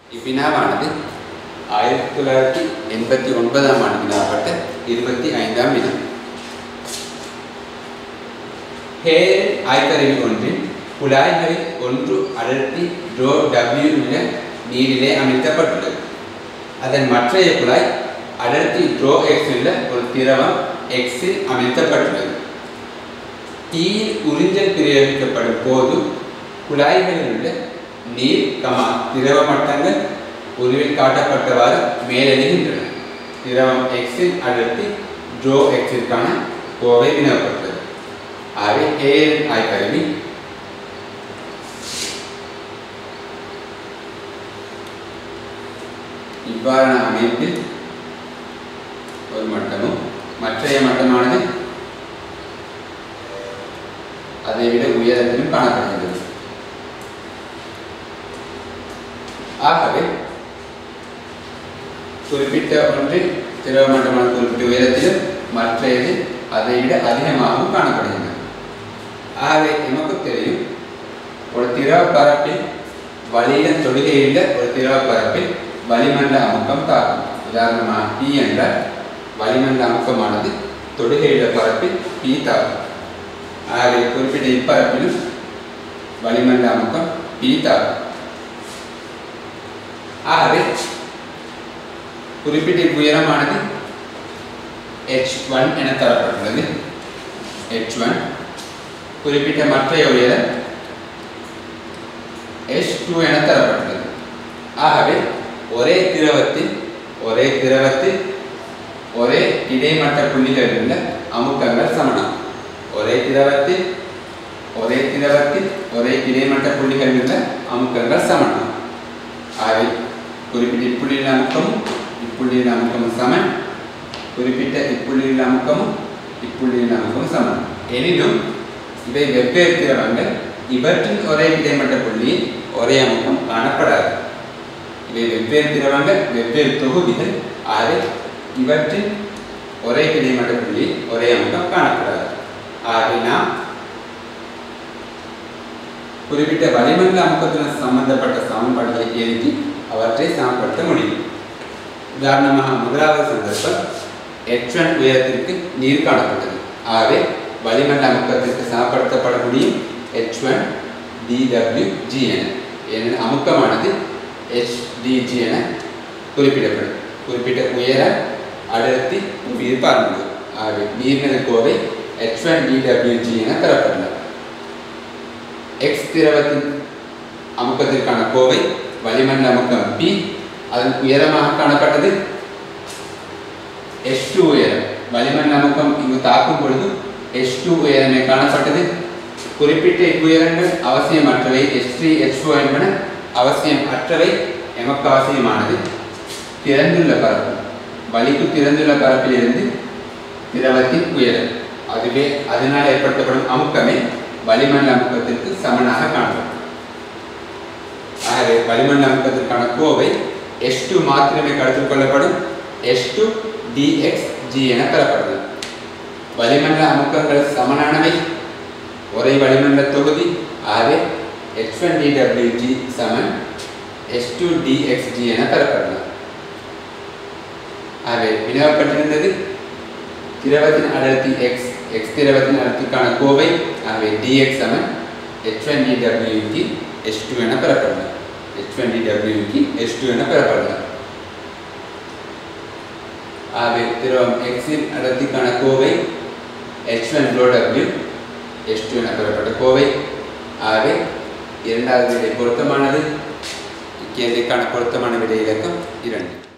இவ்வினாவானது 1989ஆம் ஆண்டு வினாப்பட்ட 25ஆம் வினா. ஹேயர் ஆய்கருவி ஒன்றின் குழாய்களில் ஒன்று அடர்த்தி ρ W உள்ள நீரிலே அமைக்கப்பட்டுள்ளது. அதன் மற்றைய குழாய் அடர்த்தி ρx உள்ள ஒரு திரவம் x இல் அமைக்கப்பட்டுள்ளது. தீயில் உறிஞ்சல் பிரயோகிக்கப்படும் போது குழாய்களில் உள்ள நீர் திரவ மட்டங்கள் உருவில் காட்டப்பட்டவாறு மேலெழுகின்றன. திரவம் x இன் அடர்த்தி ρx ற்கான கோவை வினவப்பட்டது. ஆகவே ஹேயர் ஆய்கருவி இவ்வாறான அமைப்பில் ஒரு மட்டமும் மற்றைய மட்டமானது அதைவிட உயரத்திலும் காணப்படுகிறது. ஆகவே குறிப்பிட்ட ஒன்றில் திரவ மட்டமான குறிப்பிட்ட உயரத்திலும் மற்றது அதைவிட அதிகமாகவும் காணப்படுகின்றன. ஆகவே நமக்கு தெரியும், ஒரு திரவ பரப்பில் வளியிடம் தொடுகையுள்ள ஒரு திரவ பரப்பில் வளிமண்டல அமுக்கம் தாக்கும். உதாரணமாக P என்றால் வளிமண்டல அமுக்கமானது தொடுகையுள்ள பரப்பில் P தாக்கும். ஆகவே குறிப்பிட்ட இப்பரப்பிலும் வளிமண்டல அமுக்கம் P தாக்கும். ஆகவே குறிப்பிட்ட உயரமானது h1 என தரப்பட்டுள்ளது. h1 குறிப்பிட்ட மற்றைய உயரம் h2 என தரப்பட்டுள்ளது. ஆகவே ஒரே திரவத்தில் ஒரே கிடைமட்ட புள்ளிகளில் உள்ள அமுக்கங்கள் சமனம். ஒரே திரவத்தில் ஒரே கிடைமட்ட புள்ளிகளில் உள்ள அமுக்கங்கள் சமனம். ஆகவே குறிப்பிட்ட இப்புள்ளியின் அமுக்கமும் இப்புள்ளியின் அமுக்கமும் சமன். குறிப்பிட்ட இப்புள்ளியின் அமுக்கமும் இப்புள்ளியின் அமுக்கமும் சமன். எனினும் இவை வெவ்வேறு திரவங்கள். இவற்றின் ஒரே கிடைமட்ட புள்ளியில் ஒரே அமுக்கம் காணப்படாது. இவை வெவ்வேறு திரவங்கள், வெவ்வேறு தொகுதிகள். ஆகவே இவற்றின் ஒரே கிடைமட்ட புள்ளியில் ஒரே அமுக்கம் காணப்படாது. ஆகவே நாம் குறிப்பிட்ட வளிமண்டல அமுக்கத்துடன் சம்பந்தப்பட்ட சமன்பாடுகளை எழுதி அவற்றை சமப்படுத்த முடியும். உதாரணமாக முதலாவது சந்தர்ப்பம் h1 உயரத்திற்கு நீர் காணப்பட்டது. ஆகவே வளிமண்டல அமுக்கத்திற்கு சமப்படுத்தப்பட முடியும் h1 dWg என அமுக்கமானது HdG என குறிப்பிடப்படும். குறிப்பிட்ட உயர அடர்த்தி புவியில் பார்க்கிறது. ஆகவே நீர்நிலை கோவை h1 dWg என தரப்பட்டுள்ளது. x திரவத்தின் அமுக்கத்திற்கான கோவை வளிமண்டல அமுக்கம் P, அதன் உயரமாக காணப்பட்டது h2 உயரம். வளிமண்டல அமுக்கம் இங்கு தாக்கும் பொழுது h2 உயரமே காணப்பட்டது. குறிப்பிட்ட இவ்வுயரங்கள் அவசியமற்றவை. h3 h4 என்பன அவசியம் அற்றவை. எமக்கு அவசியமானது திறந்துள்ள பரப்பு. வளிக்கு திறந்துள்ள பரப்பிலிருந்து திரவத்தின் உயரம். அதுவே அதனால் ஏற்படுத்தப்படும் அமுக்கமே வளிமண்டல அமுக்கத்திற்கு சமனாக காணப்படும். ஆகவே வளிமண்டல அமுக்கத்திற்கான கோவை h2 மாத்திரமே கருத்தில் கொள்ளப்படும். h2 dxg என பெறப்படுகிறது. வளிமண்டல அமுக்கங்கள் சமனானவை, ஒரே வளிமண்டல தொகுதி. ஆகவே h1 dWg சமன் h2 dxg என பெறப்படுகிறது. ஆகவே வினவப்பட்டிருந்தது திரவத்தின் அடர்த்தி x திரவத்தின் அடர்த்திக்கான கோவை. ஆகவே dx சமன் h1 dWg h2 என பெறப்படுகிறது. h1 dWg h2 என பெறப்படுகிறது. ஆகவே திரவம் x இன் அடர்த்திக்கான கோவை h1 ρW h2 என பெறப்பட்ட கோவை. ஆகவே இரண்டாவது விடை பொருத்தமானது. இக்கேள்விக்கான பொருத்தமான விடை இலக்கம் 2.